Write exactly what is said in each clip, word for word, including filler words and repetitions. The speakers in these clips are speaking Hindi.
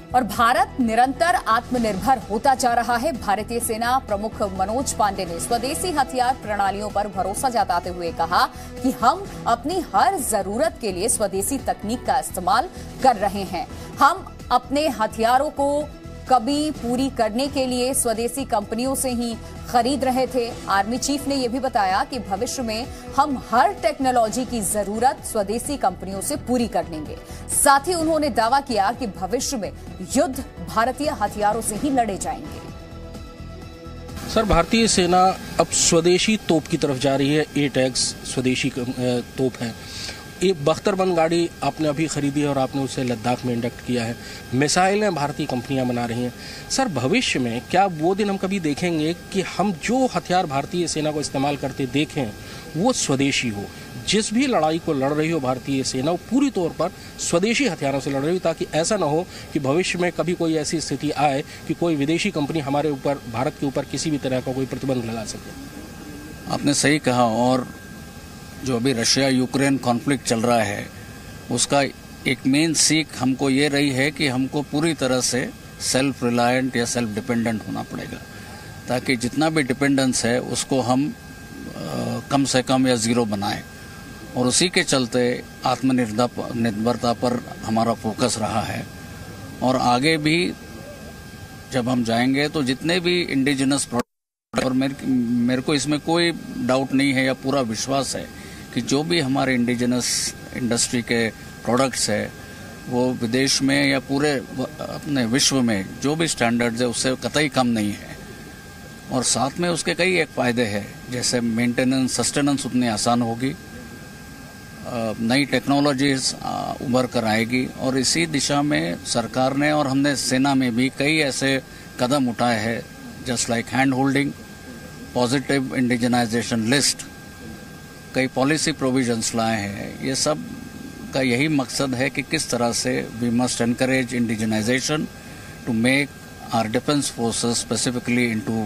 और भारत निरंतर आत्मनिर्भर होता जा रहा है। भारतीय सेना प्रमुख मनोज पांडे ने स्वदेशी हथियार प्रणालियों पर भरोसा जताते हुए कहा कि हम अपनी हर जरूरत के लिए स्वदेशी तकनीक का इस्तेमाल कर रहे हैं। हम अपने हथियारों को कभी पूरी करने के लिए स्वदेशी कंपनियों से ही खरीद रहे थे। आर्मी चीफ ने यह भी बताया कि भविष्य में हम हर टेक्नोलॉजी की जरूरत स्वदेशी कंपनियों से पूरी कर लेंगे। साथ ही उन्होंने दावा किया कि भविष्य में युद्ध भारतीय हथियारों से ही लड़े जाएंगे। सर, भारतीय सेना अब स्वदेशी तोप की तरफ जा रही है। ए टैग्स स्वदेशी तोप है। एक बख्तरबंद गाड़ी आपने अभी खरीदी है और आपने उसे लद्दाख में इंडक्ट किया है। मिसाइलें भारतीय कंपनियां बना रही हैं। सर, भविष्य में क्या वो दिन हम कभी देखेंगे कि हम जो हथियार भारतीय सेना को इस्तेमाल करते देखें वो स्वदेशी हो? जिस भी लड़ाई को लड़ रही हो भारतीय सेना, वो पूरी तौर पर स्वदेशी हथियारों से लड़ रही हो, ताकि ऐसा ना हो कि भविष्य में कभी कोई ऐसी स्थिति आए कि कोई विदेशी कंपनी हमारे ऊपर, भारत के ऊपर किसी भी तरह का कोई प्रतिबंध लगा सके। आपने सही कहा। और जो अभी रशिया यूक्रेन कॉन्फ्लिक्ट चल रहा है, उसका एक मेन सीख हमको ये रही है कि हमको पूरी तरह से सेल्फ रिलायंट या सेल्फ डिपेंडेंट होना पड़ेगा, ताकि जितना भी डिपेंडेंस है उसको हम आ, कम से कम या ज़ीरो बनाएं। और उसी के चलते आत्मनिर्भरता पर हमारा फोकस रहा है। और आगे भी जब हम जाएंगे तो जितने भी इंडिजिनस प्रोडक्ट, और मेरे, मेरे को इसमें कोई डाउट नहीं है या पूरा विश्वास है कि जो भी हमारे इंडिजिनस इंडस्ट्री के प्रोडक्ट्स है वो विदेश में या पूरे अपने विश्व में जो भी स्टैंडर्ड्स है उससे कतई कम नहीं है। और साथ में उसके कई एक फ़ायदे हैं, जैसे मेंटेनेंस, सस्टेनेंस उतनी आसान होगी, नई टेक्नोलॉजीज उभर कर आएगी। और इसी दिशा में सरकार ने और हमने सेना में भी कई ऐसे कदम उठाए हैं, just like hand holding, positive indigenisation list, कई पॉलिसी प्रोविजंस लाए हैं। ये सब का यही मकसद है कि किस तरह से we must encourage indigenisation to make our defence forces specifically into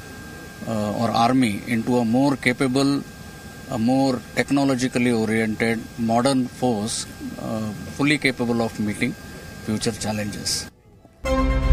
और army into a more capable, a more technologically oriented modern force uh, fully capable of meeting future challenges.